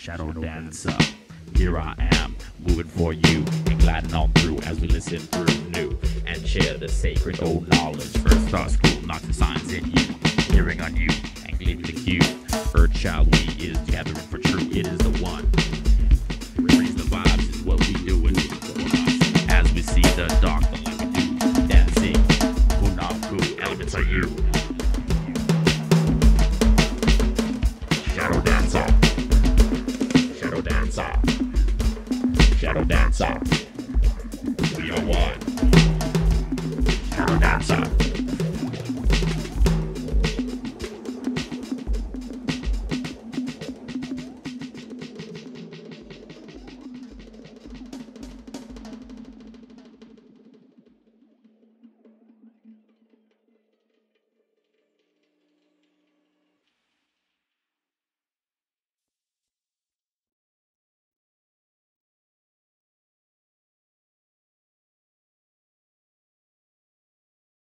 shadow dancer. Here I am, moving for you, and gliding on through as we listen through new and share the sacred old knowledge. First start school, knock the signs in you, hearing on you, and gleaming the cue. Earth shall we is gathering for true, it is the one. Raise the vibes is what we do it for us. As we see the dark, the light we do, dancing, Kunaku, elements are you. Shadow dancer. Shadow dancer. Shadow dancer. We are one. Shadow dancer.